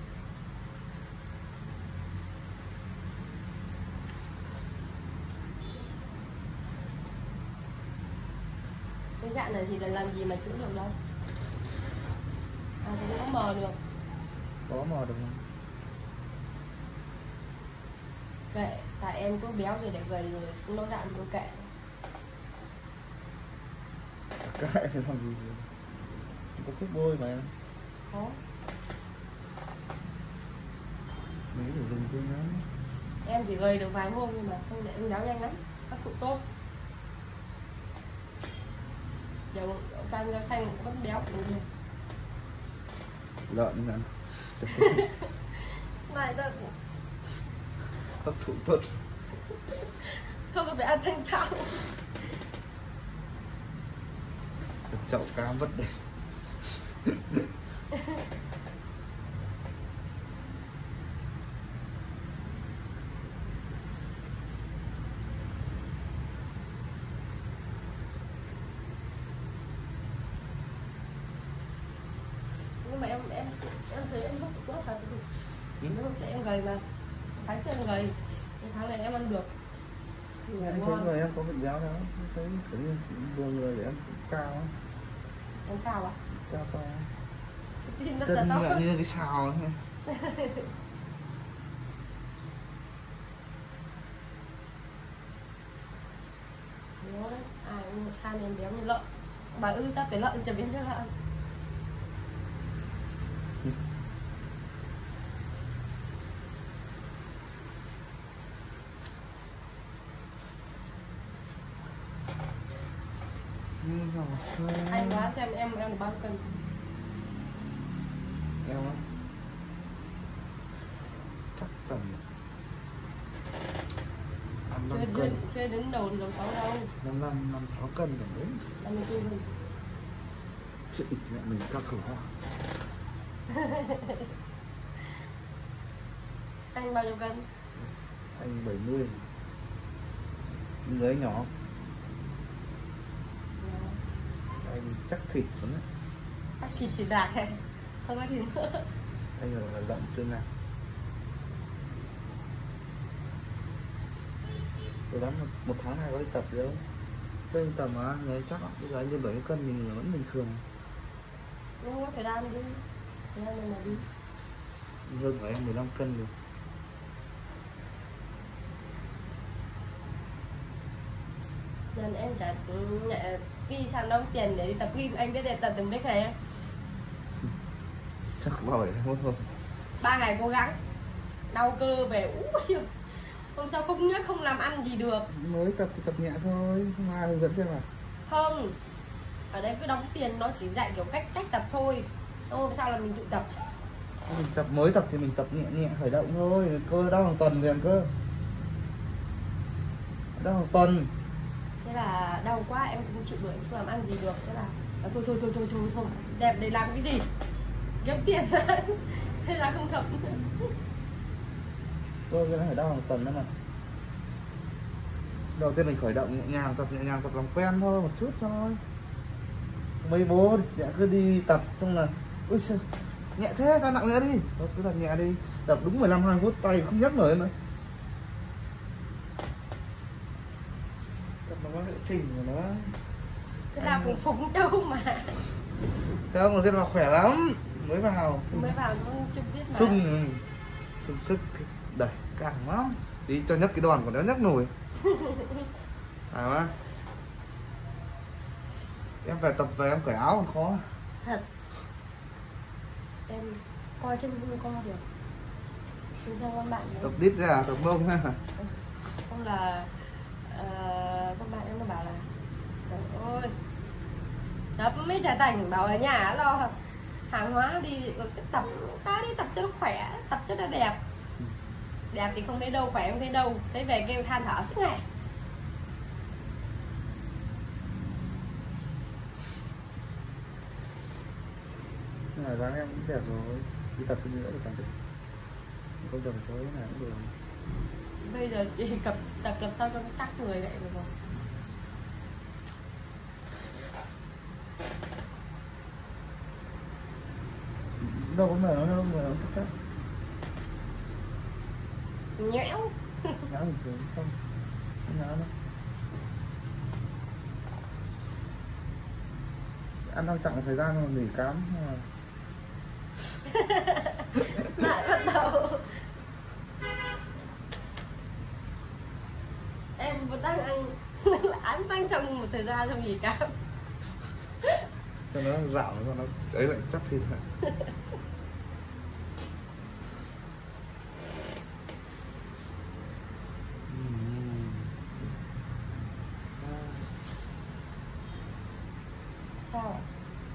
Cái dạng này thì là làm gì mà chữa được đâu. À cũng có mờ được. Có mò được không? Kệ, tại em cứ béo rồi để gầy rồi cũng nó dạng cứ kệ. Cái thì làm gì? Có thuốc bôi mà em. Có. Mấy để dùng trên đó. Em chỉ gầy được vài hôm nhưng mà không để em béo nhanh lắm. Các cụ tốt. Giờ canh rau xanh cũng vẫn béo cũng được. Lợn nè. Này ta Hấp thụ tốt. không có phải ăn thanh trọng. Chậu cam vất đây. Nhưng mà em em em thấy em hút tốt thật. Ừ? Nếu không cho em gầy mà tháng trước em gầy, tháng này em ăn được. Em thấy người em có bệnh béo đó, thấy kiểu như vừa người để em cao á. Em cao à? Cao to. Tim rất Chân là to. như cái xào ấy. Nếu ai cũng than em béo như lợn. Bà ư ta phải lợn chả biến như lợn. Anh đoán xem em em được bao nhiêu cân? Em á? Chắc tầm năm Chưa, năm chưa, cân. chưa đến đầu đầu sáu đâu. Năm năm năm sáu cân tầm đấy. năm mươi tư cân. Chứ ít mẹ mình cao thủ hoa. Anh bao nhiêu cân? Anh bảy mươi. Người ấy nhỏ. Anh chắc thịt lắm đấy. Các thịt thì đạt hay không có thịt nữa. Anh ở là rộng xương này. Từ đó một, một tháng này có đi tập gì đâu. Tôi tầm á, người chắc lắm, bây giờ anh lên bảy mươi cân thì người vẫn bình thường. Không có thời gian đi. Thời gian này mà đi. Hơn của em mười lăm cân rồi. Nên em trả nhẹ ghi sang đông tiền để đi tập gym, anh biết đẹp tập từng biết này em. Chắc không phải không thôi. Ba ngày cố gắng. Đau cơ về úi. Hôm sau không nhớ không làm ăn gì được. Mới tập thì tập nhẹ thôi, không ai hướng dẫn cho mà. Không. Ở đây cứ đóng tiền nó chỉ dạy kiểu cách cách tập thôi. Hôm sau là mình tự tập. Mình tập mới tập thì mình tập nhẹ nhẹ khởi động thôi, cơ đau hàng tuần liền cơ. Đau hàng tuần. Thế là đau quá em không chịu được, không làm ăn gì được. Thế là thôi thôi thôi thôi thôi thôi đẹp để làm cái gì, kiếm tiền. Thế là không tập nữa. Cơ cái nó phải đau hàng tuần đó mà. Đầu tiên mình khởi động nhẹ nhàng, tập nhẹ nhàng, tập làm quen thôi, một chút thôi. Mấy bố nhẹ cứ đi tập xong là ui sao nhẹ thế, cho nặng nữa đi. Thôi, cứ tập nhẹ đi, tập đúng mười lăm hai mươi phút tay không nhấc nổi nữa. Tập nó có liệu trình của nó. Thế là cũng phúng đâu mà. Sao mà tiên vào khỏe lắm, mới vào Mới vào cũng chưa biết mà. sung sung sức đẩy càng lắm, tí cho nhấc cái đòn của nó nhấc nổi. Phải không? Em phải tập về em cởi áo còn khó. Thật. Em coi chân không coi được. Mình xem con bạn nữa. Tập đít ra, tập mông ha. Không là uh, con bạn em nó bảo là trời ơi, tập mới trả thành, bảo ở nhà lo hàng hóa đi rồi cứ tập, ta đi tập cho nó khỏe, tập cho nó đẹp. Đẹp thì không thấy đâu, khỏe không thấy đâu. Thế về kêu than thở suốt ngày. Nhưng mà dáng em cũng đẹp rồi, đi tập thêm nữa thì càng đẹp. Không tập tối này cũng được. Bây giờ đi tập tập tập sao cho nó chắc người vậy rồi. Đâu có mờ nó đâu mà nó chắc chắc. Nhẽo. Nhã bình thường không? Không nhã đâu. Ăn đang chặn thời gian mà nghỉ cám mà. Lại bắt đầu. Em vẫn đang ăn. Anh đang trong một thời gian trong gì cả. Cho nó dạo cho nó ấy lại chắc thịt hả? Sao ạ?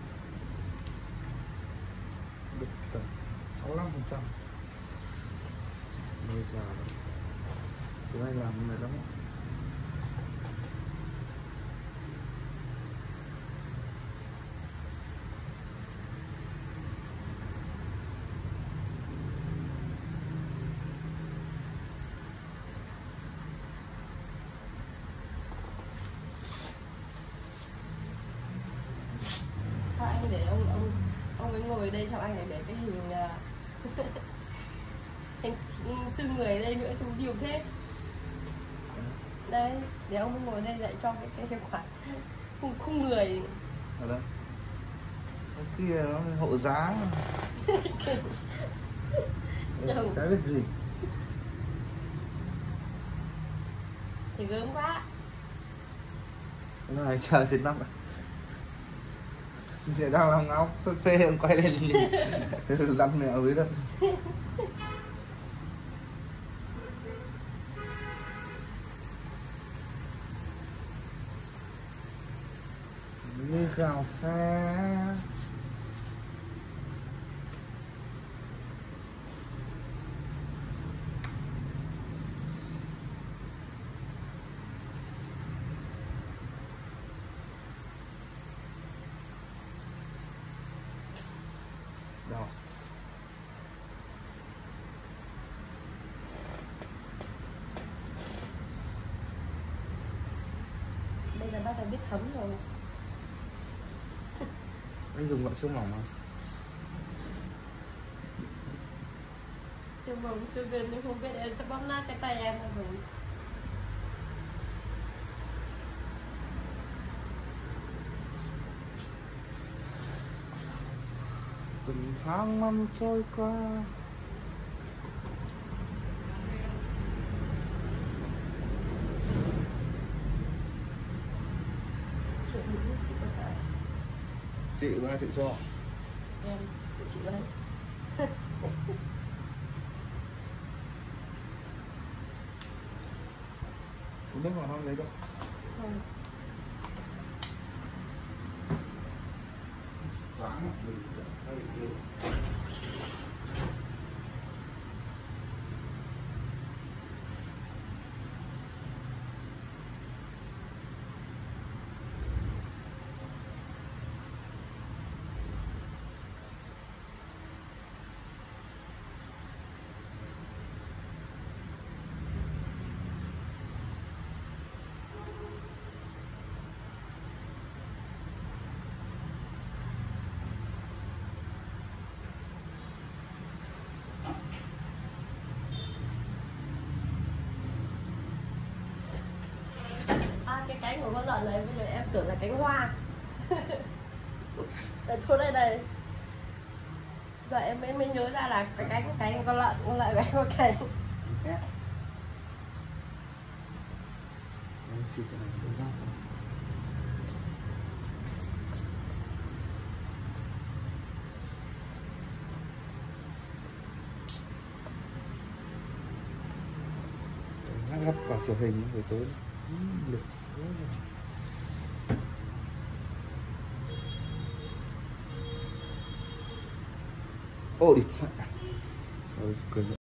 Được tầm sáu mươi lăm phần trăm. Bây giờ tụi anh làm mệt lắm. Sao anh để ông ông ông ấy ngồi đây, sao anh lại để cái hình uh, hình xương người ở đây nữa chúng điều thế. Đây, để ông ấy ngồi đây dạy cho cái cái cái khoản khung khung người. Ở đây. Cái kia nó hộ giá. Chồng. Chả biết gì. Thì gớm quá. Cái này chờ trên năm này. Chị đang làm ngáo phê phê em quay lên nhìn. Lăn mèo dưới đất. Như gào xa. Đâu? Đây là bắt đầu biết thấm rồi. Anh dùng loại siêu mỏng mà. siêu mỏng siêu gần nhưng không biết em sẽ bóp nát cái tay em là rồi. Từng tháng năm trôi qua. Chị nghĩ chị có phải Chị ba chị cho. em chị chị lấy. Uống nước vào không lấy đâu. Không. Quán À, cái cánh của con lợn này bây giờ em tưởng là cánh hoa. Ở chỗ đây này. Giờ em mới, mới nhớ ra là cái cánh cánh của con lợn con lại cánh con cánh. Em xịt cái này đúng không? Ngắt quả sửa hình buổi tối. Được. Ồ, điện thoại. Trời, cười